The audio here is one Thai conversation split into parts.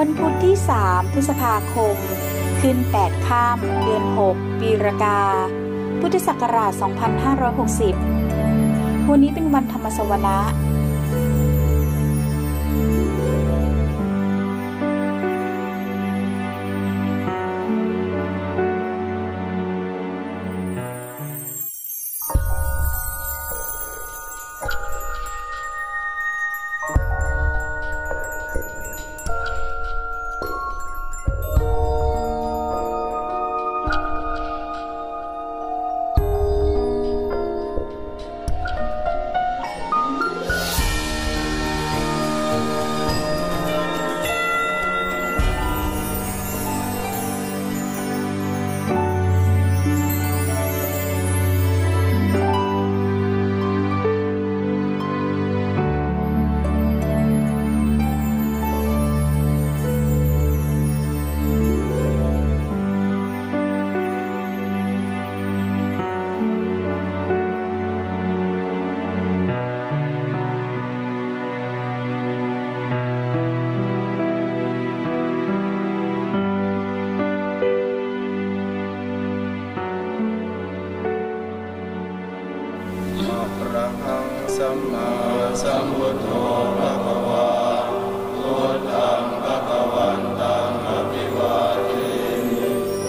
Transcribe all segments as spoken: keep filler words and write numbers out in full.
วันพุธที่สามพฤษภาคมขึ้นแปดค่ำเดือนหกปีรากาพุทธศักราชสองพันห้าร้อยหกสิบวันนี้เป็นวันธรรมสวนะสัมมาสัมพุทโธภะคะวาพุทธังภะคะวันตังอะภิวาเทมิ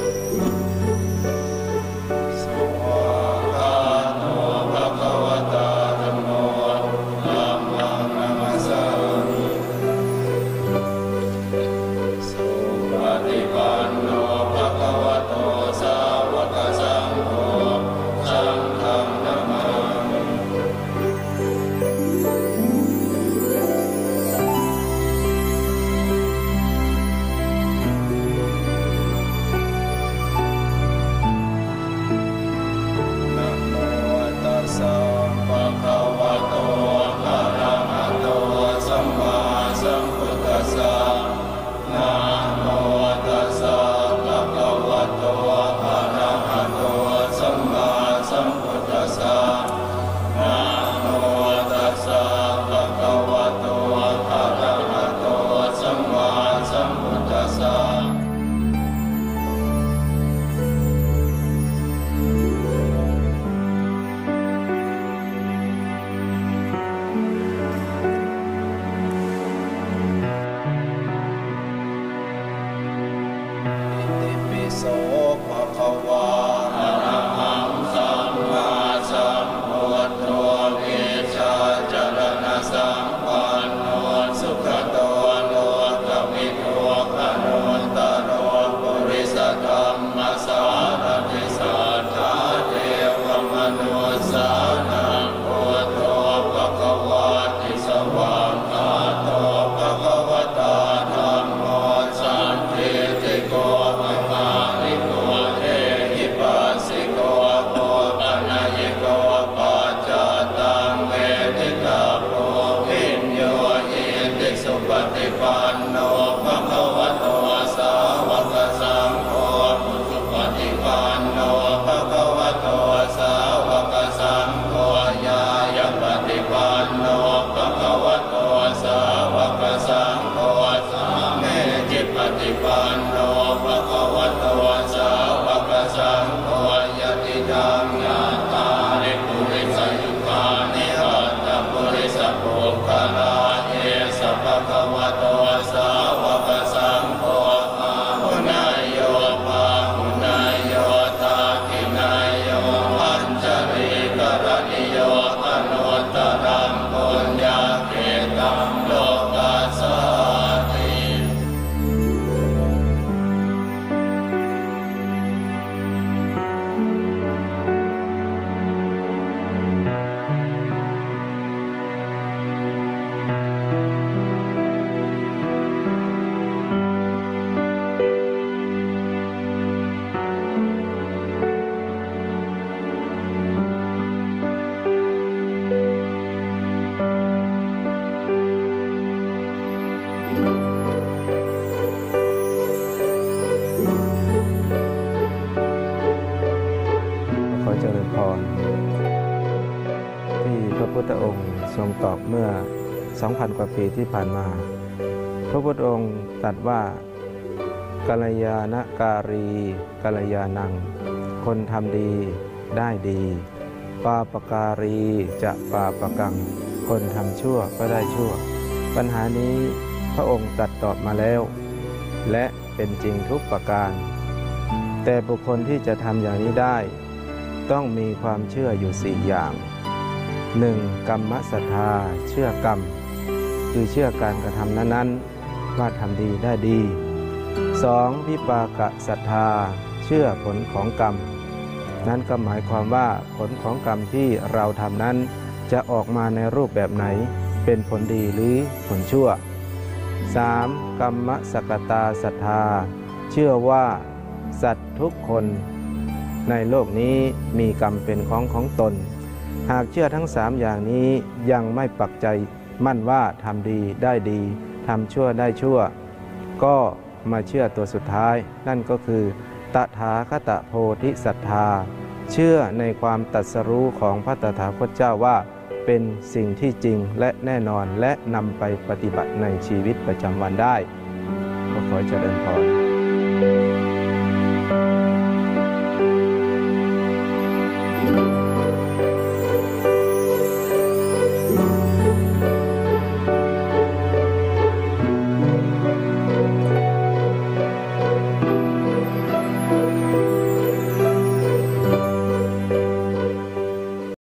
สุวากาโตภะคะวตาธัมโมธัมมังนัมสสามิสุปฏิปันโนภะคะวะโตสาวกสังโฆสังฆังนะมาโสภะคะวาอะระหังสัมมาสัมพุทโธวิชาจารณะสัมปันโนสุขโตโลกวิทูอนุตตโรปุริสธรรมสารถิสัทธาเทวมนุสสานังพุทโธภะคะวาติสวากขาโตภะคะวตาธัมโมสันทิติโกปฏิปันโนภะคะวะโตสาวกสังโฆสุปฏิปันโนภะคะวะโตสาวกสังโฆญาญาปฏิปันโนภะคะวะโตสาวกสังโฆสาเมจิปฏิปันโนภะคะวะโตสาวกสังโฆยะติธังญาตาริปุริสยุคานิหัตถปุริสปุคคลาภะคะวะโตสาวกสังโฆอาหุนายโยปาหุนายโยทาคินายโยอัญชลีกรณิโยอนุตตรังปุญญาเกตังโลกัสสาติพุทธองค์ทรงตอบเมื่อ สองพัน กว่าปีที่ผ่านมาระพุทธองค์ตรัสว่ากัลยาณการีกัลยาณังคนทำดีได้ดีปาปการีจะปาปกังคนทำชั่วก็ได้ชั่วปัญหานี้พระองค์ตรัสตอบมาแล้วและเป็นจริงทุกประการแต่บุคคลที่จะทำอย่างนี้ได้ต้องมีความเชื่ออยู่สี่อย่าง หนึ่ง. กรรมศรัทธาเชื่อกรรมคือเชื่อการกระทำนั้นๆว่าทำดีได้ดี สอง. วิปากศรัทธาเชื่อผลของกรรมนั้นก็หมายความว่าผลของกรรมที่เราทำนั้นจะออกมาในรูปแบบไหนเป็นผลดีหรือผลชั่ว สาม. กรรมสกตาศรัทธาเชื่อว่าสัตว์ทุกคนในโลกนี้มีกรรมเป็นของของตนหากเชื่อทั้งสามอย่างนี้ยังไม่ปักใจมั่นว่าทำดีได้ดีทำชั่วได้ชั่วก็มาเชื่อตัวสุดท้ายนั่นก็คือตถาคตโพธิศรัทธาเชื่อในความตรัสรู้ของพระตถาคตเจ้าว่าเป็นสิ่งที่จริงและแน่นอนและนำไปปฏิบัติในชีวิตประจำวันได้ขอเจริญพร